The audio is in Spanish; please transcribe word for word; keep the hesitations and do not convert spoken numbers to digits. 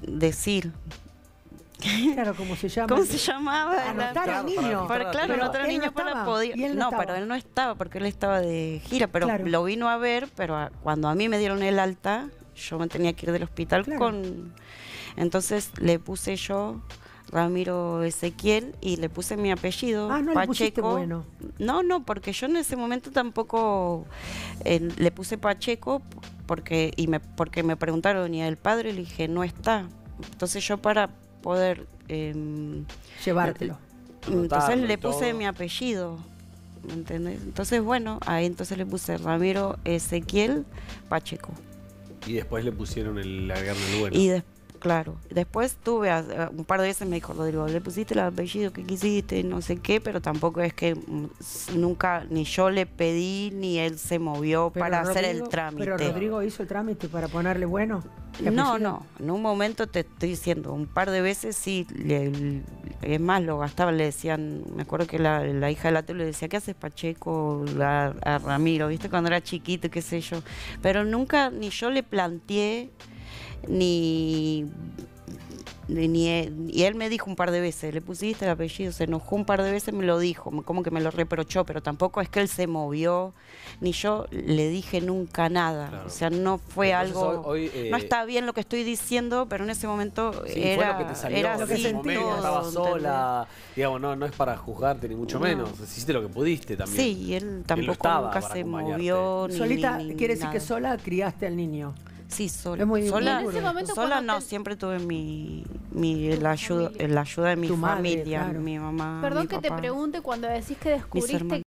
decir. Claro, ¿cómo se llama? ¿Cómo se llamaba? Anotar La- al niño. Para, claro, Pero anotar al él no niño para estaba, poder. y él no No, estaba. pero él no estaba porque él estaba de gira, pero Claro. lo vino a ver, pero a- cuando a mí me dieron el alta, yo me tenía que ir del hospital Claro. con... Entonces le puse yo Ramiro Ezequiel y le puse mi apellido, Ah, no le pusiste Pacheco. Bueno. No, no, porque yo en ese momento tampoco eh, le puse Pacheco porque y me porque me preguntaron y el padre le dije no está. Entonces yo para poder eh, Llevártelo. entonces Anotarlo y le puse todo. mi apellido, ¿me entendés? Entonces bueno, ahí entonces le puse Ramiro Ezequiel Pacheco. Y después le pusieron el largarme el bueno. Y des- claro, después tuve a- a- un par de veces me dijo Rodrigo, le pusiste el apellido que quisiste, no sé qué, pero tampoco es que mm, s- nunca ni yo le pedí ni él se movió Pero para hacer Rodrigo- el trámite. Pero Rodrigo hizo el trámite para ponerle Bueno. ¿El No, apellido? no, en un momento te estoy diciendo, un par de veces sí, le- le- es más, lo gastaban, le decían, me acuerdo que la, la hija de la tele le decía, ¿qué haces Pacheco a, a Ramiro? ¿Viste? Cuando era chiquito, qué sé yo. Pero nunca, ni yo le planteé, ni... Ni, ni él, y él me dijo un par de veces, le pusiste el apellido, se enojó un par de veces, me lo dijo, me- como que me lo reprochó, pero tampoco es que él se movió, ni yo le dije nunca nada. Claro. O sea, no fue Entonces, algo... hoy- hoy, eh, no está bien lo que estoy diciendo, pero en ese momento Sí, era, fue lo que te salió era lo que en ese así, sentías. momento, todo, estabas sola, digamos, no, no es para juzgarte ni mucho No. menos, hiciste lo que pudiste también. Sí, y él tampoco estaba nunca para se acompañarte. movió. Ni, Solita, ni- ni quiere decir que nada. sola criaste al niño. Sí, sola. Es muy sola, duro. Y en ese momento sola cuando no, te- siempre tuve mi, mi Tu la ayuda, familia. la ayuda de mi Tu madre, familia, claro. mi mamá. Perdón mi que te papá, pregunte, cuando decís que mis descubriste hermanos.